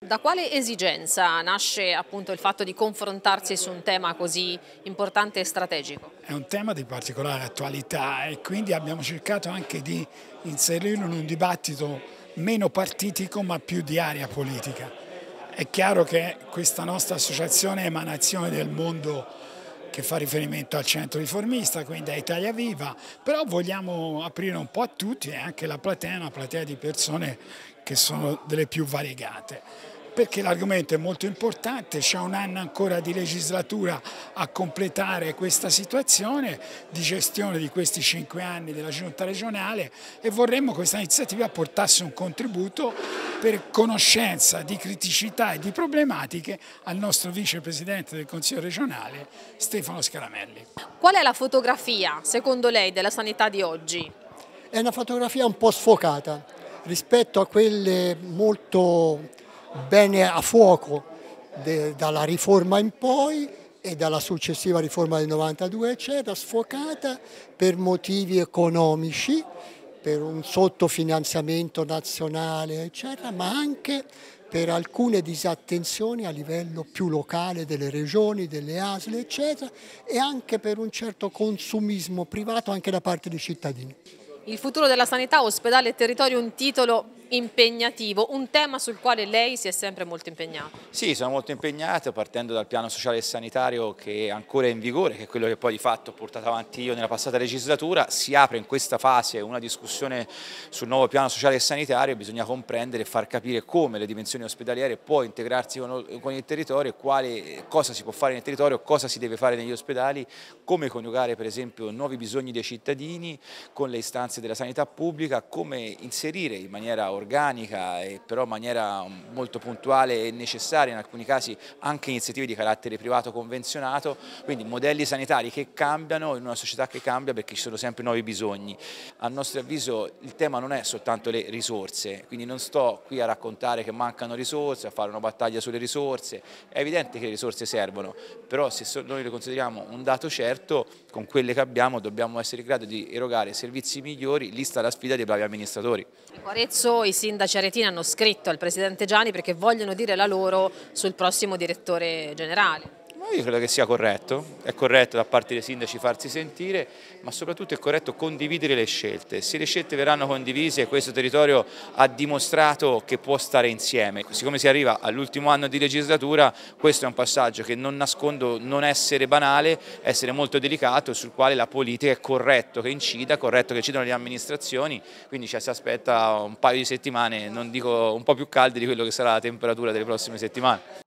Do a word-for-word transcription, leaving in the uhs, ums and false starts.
Da quale esigenza nasce appunto il fatto di confrontarsi su un tema così importante e strategico? È un tema di particolare attualità e quindi abbiamo cercato anche di inserirlo in un dibattito meno partitico ma più di area politica. È chiaro che questa nostra associazione è emanazione del mondo che fa riferimento al centro riformista, quindi a Italia Viva, però vogliamo aprire un po' a tutti e anche la platea è una platea di persone che sono delle più variegate. Perché l'argomento è molto importante, c'è un anno ancora di legislatura a completare questa situazione di gestione di questi cinque anni della Giunta regionale e vorremmo che questa iniziativa portasse un contributo per conoscenza di criticità e di problematiche al nostro vicepresidente del Consiglio regionale Stefano Scaramelli. Qual è la fotografia, secondo lei, della sanità di oggi? È una fotografia un po' sfocata rispetto a quelle molto bene a fuoco de, dalla riforma in poi e dalla successiva riforma del novantadue eccetera, sfocata per motivi economici, per un sottofinanziamento nazionale eccetera, ma anche per alcune disattenzioni a livello più locale delle regioni, delle A S L eccetera e anche per un certo consumismo privato anche da parte dei cittadini. Il futuro della sanità, ospedale e territorio, un titolo impegnativo, un tema sul quale lei si è sempre molto impegnato. Sì, sono molto impegnato partendo dal piano sociale e sanitario che è ancora in vigore, che è quello che poi di fatto ho portato avanti io nella passata legislatura. Si apre in questa fase una discussione sul nuovo piano sociale e sanitario, bisogna comprendere e far capire come le dimensioni ospedaliere può integrarsi con, con il territorio e quale, cosa si può fare nel territorio, cosa si deve fare negli ospedali, come coniugare per esempio nuovi bisogni dei cittadini con le istanze della sanità pubblica, come inserire in maniera organica e però in maniera molto puntuale e necessaria in alcuni casi anche iniziative di carattere privato convenzionato, quindi modelli sanitari che cambiano in una società che cambia perché ci sono sempre nuovi bisogni. A nostro avviso il tema non è soltanto le risorse, quindi non sto qui a raccontare che mancano risorse, a fare una battaglia sulle risorse, è evidente che le risorse servono, però se noi le consideriamo un dato certo, con quelle che abbiamo dobbiamo essere in grado di erogare servizi migliori, lì sta la sfida dei bravi amministratori. A Arezzo i sindaci aretini hanno scritto al presidente Giani perché vogliono dire la loro sul prossimo direttore generale. Io credo che sia corretto, è corretto da parte dei sindaci farsi sentire, ma soprattutto è corretto condividere le scelte. Se le scelte verranno condivise, questo territorio ha dimostrato che può stare insieme. Siccome si arriva all'ultimo anno di legislatura, questo è un passaggio che non nascondo non essere banale, essere molto delicato, sul quale la politica è corretto che incida, corretto che incidano le amministrazioni, quindi ci si aspetta un paio di settimane, non dico un po' più calde di quello che sarà la temperatura delle prossime settimane.